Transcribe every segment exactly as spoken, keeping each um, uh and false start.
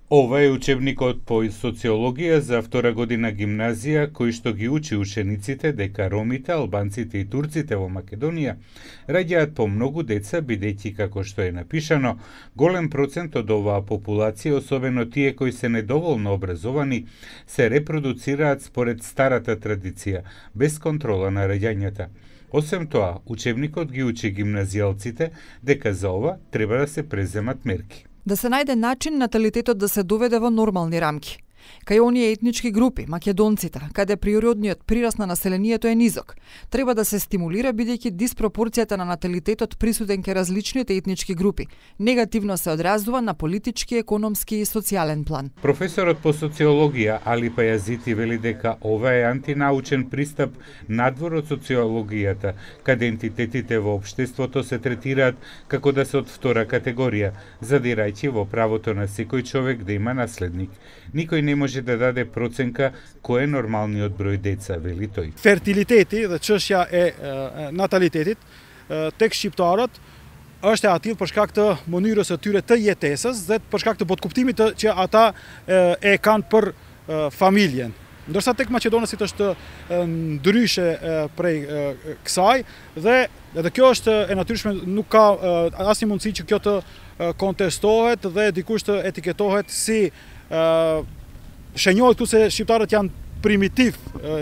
Ова е учебникот по социологија за втора година гимназија, кој што ги учи учениците дека ромите, албанците и турците во Македонија раѓаат по многу деца, бидејќи, како што е напишано, голем процент од оваа популација, особено тие кои се недоволно образовани, се репродуцираат според старата традиција, без контрола на раѓањата. Освен тоа, учебникот ги учи гимназијалците дека за ова треба да се преземат мерки. Да се најде начин наталитетот да се доведе во нормални рамки. Кај оние етнички групи, македонците, каде природниот прираст на населението е низок, треба да се стимулира бидејќи диспропорцијата на наталитетот присутен кај различните етнички групи негативно се одразува на политички, економски и социјален план. Професорот по социологија Али Пајазити вели дека ова е антинаучен пристап надвор од социологијата, каде ентитетите во општеството се третираат како да се од втора категорија, задирајќи во правото на секој човек да има наследник. Никој не може да даде проценка кој е нормалниот број деца, вели тој. Фертилитети dhe çështja e natalitetit tek shqiptarët është e atill për shkak të mënyrës së tyre të jetesës dhe për shkak të botkuptimit që ata e kanë për familjen. Ndërsa tek maqedonësit është ndryshe prej kësaj dhe edhe kjo është e natyrshme, nuk ka asnjë mundësi që kjo të kontestohet dhe dikush të etiketohet si shenjohet këtu se shqiptarët janë primitiv,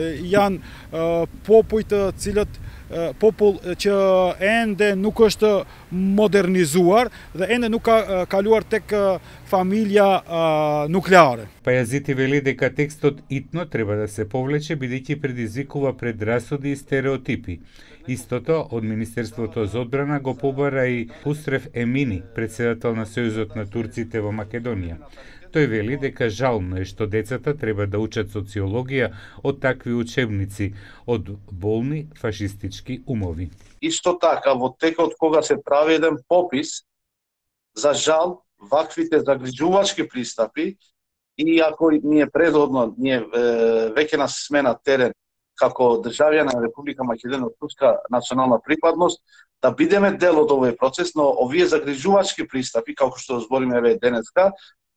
janë popull të cilët popull që ende nuk është modernizuar dhe ende nuk ka kaluar tek familja nukleare. Пајазити вели дека текстот итно треба да се повлече бидејќи предизвикува предрасуди и стереотипи. Истото од Министерството за одбрана го побара и Хусрев Емини, председател на Сојузот на турците во Македонија. Тој вели дека жално е што децата треба да учат социологија од такви учебници, од болни фашистички умови. Исто така, во текот кога се прави еден попис, за жал, ваквите загрижувачки пристапи, и ако ние предходно, ние веќе нас смена терен како државјани на Република Македонија од турска национална припадност, да бидеме дел од овој процес, но овие загрижувачки пристапи, како што збориме еве денеска,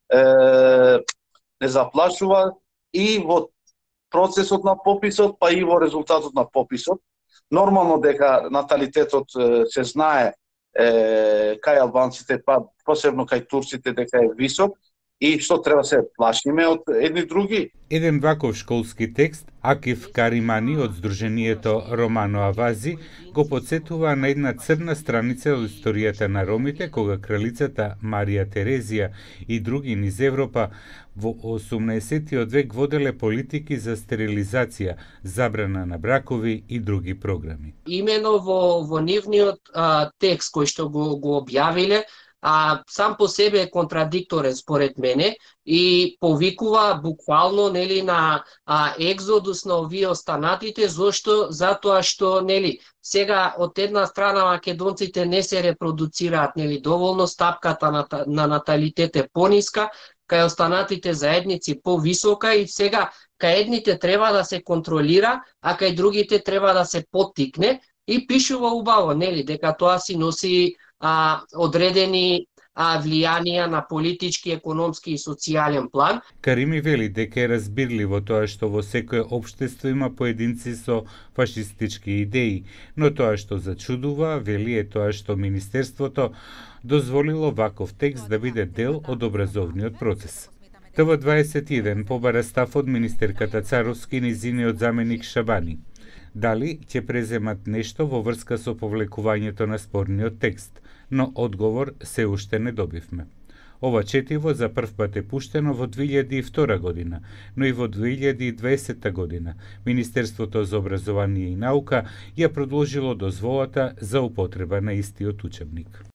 не заплашува и во процесот на пописот, па и во резултатот на пописот. Нормално дека наталитетот се знае кај албанците, па посебно кај турците дека е висок, и што треба се плашиме од едни други. Еден ваков школски текст, Акиф Каримани од Сдруженијето Романо Авази го подсетува на една црна страница од историјата на ромите, кога кралицата Марија Терезија и други низ Европа во осумнаесеттиот век воделе политики за стерилизација, забрана на бракови и други програми. Имено во, во нивниот а, текст кој што го, го објавиле, а сам по себе е контрадикторен според мене и повикува буквално нели на а, екзодус на овие останатите, зошто затоа што нели сега од една страна македонците не се репродуцираат нели доволно, стапката на, на наталитет е пониска, кај останатите заедници повисока и сега кај едните треба да се контролира, а кај другите треба да се поттикне и пишува убаво нели дека тоа си носи А, одредени а, влијанија на политички, економски и социјален план. Карими вели дека е разбирливо тоа што во секое општество има поединци со фашистички идеи, но тоа што зачудува, вели, е тоа што Министерството дозволило ваков текст да биде дел од образовниот процес. Т В дваесет и еден побара став од министерката Царовски и низиниот заменик Шабани. Дали ќе преземат нешто во врска со повлекувањето на спорниот текст, но одговор се уште не добивме. Ова четиво за прв пат е пуштено во две илјади и втора година, но и во две илјади и дваесетта година Министерството за образование и наука ја продолжило дозволата за употреба на истиот учебник.